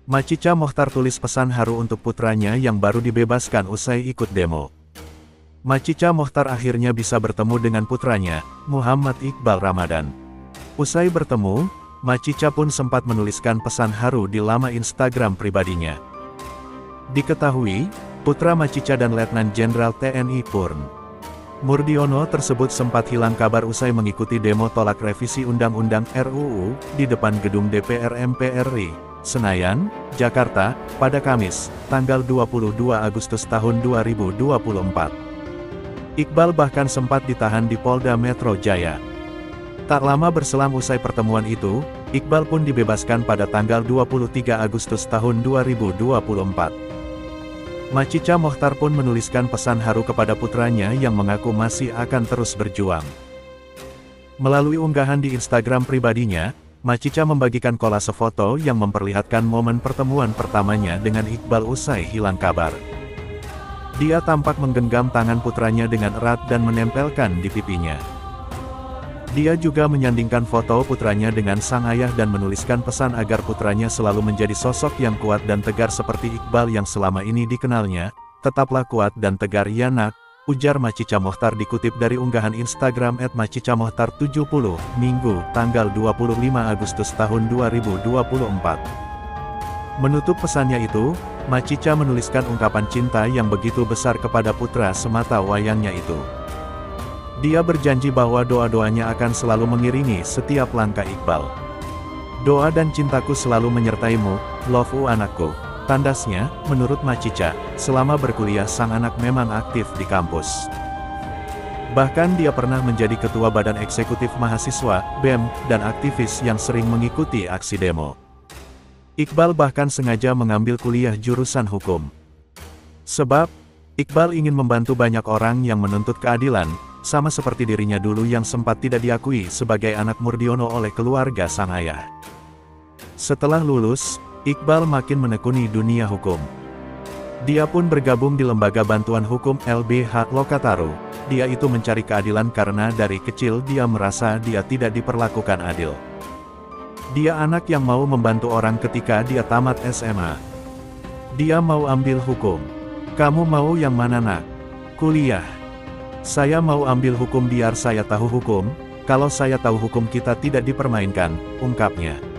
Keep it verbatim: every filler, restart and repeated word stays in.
Macica Mochtar tulis pesan haru untuk putranya yang baru dibebaskan usai ikut demo. Macica Mochtar akhirnya bisa bertemu dengan putranya, Muhammad Iqbal Ramadan. Usai bertemu, Macica pun sempat menuliskan pesan haru di laman Instagram pribadinya. Diketahui, putra Macica dan Letnan Jenderal T N I Purn Murdiono tersebut sempat hilang kabar usai mengikuti demo tolak revisi Undang-Undang R U U di depan gedung D P R M P R I, Senayan, Jakarta, pada Kamis, tanggal dua puluh dua Agustus tahun dua ribu dua puluh empat. Iqbal bahkan sempat ditahan di Polda Metro Jaya. Tak lama berselang usai pertemuan itu, Iqbal pun dibebaskan pada tanggal dua puluh tiga Agustus tahun dua ribu dua puluh empat. Macica Mochtar pun menuliskan pesan haru kepada putranya yang mengaku masih akan terus berjuang. Melalui unggahan di Instagram pribadinya, Macica membagikan kolase foto yang memperlihatkan momen pertemuan pertamanya dengan Iqbal usai hilang kabar. Dia tampak menggenggam tangan putranya dengan erat dan menempelkan di pipinya. Dia juga menyandingkan foto putranya dengan sang ayah dan menuliskan pesan agar putranya selalu menjadi sosok yang kuat dan tegar seperti Iqbal yang selama ini dikenalnya. Tetaplah kuat dan tegar ya nak, ujar Macica Mochtar dikutip dari unggahan Instagram et macica mochtar tujuh puluh, Minggu, tanggal dua puluh lima Agustus tahun dua ribu dua puluh empat. Menutup pesannya itu, Macica menuliskan ungkapan cinta yang begitu besar kepada putra semata wayangnya itu. Dia berjanji bahwa doa-doanya akan selalu mengiringi setiap langkah Iqbal. Doa dan cintaku selalu menyertaimu, love u anakku. Tandasnya, menurut Macica, selama berkuliah sang anak memang aktif di kampus. Bahkan dia pernah menjadi ketua badan eksekutif mahasiswa, B E M, dan aktivis yang sering mengikuti aksi demo. Iqbal bahkan sengaja mengambil kuliah jurusan hukum. Sebab, Iqbal ingin membantu banyak orang yang menuntut keadilan, sama seperti dirinya dulu yang sempat tidak diakui sebagai anak Murdiono oleh keluarga sang ayah. Setelah lulus, Iqbal makin menekuni dunia hukum. Dia pun bergabung di Lembaga Bantuan Hukum L B H Lokataru. Dia itu mencari keadilan karena dari kecil dia merasa dia tidak diperlakukan adil. Dia anak yang mau membantu orang ketika dia tamat S M A. Dia mau ambil hukum. Kamu mau yang mana nak? Kuliah. Saya mau ambil hukum biar saya tahu hukum, kalau saya tahu hukum kita tidak dipermainkan, ungkapnya.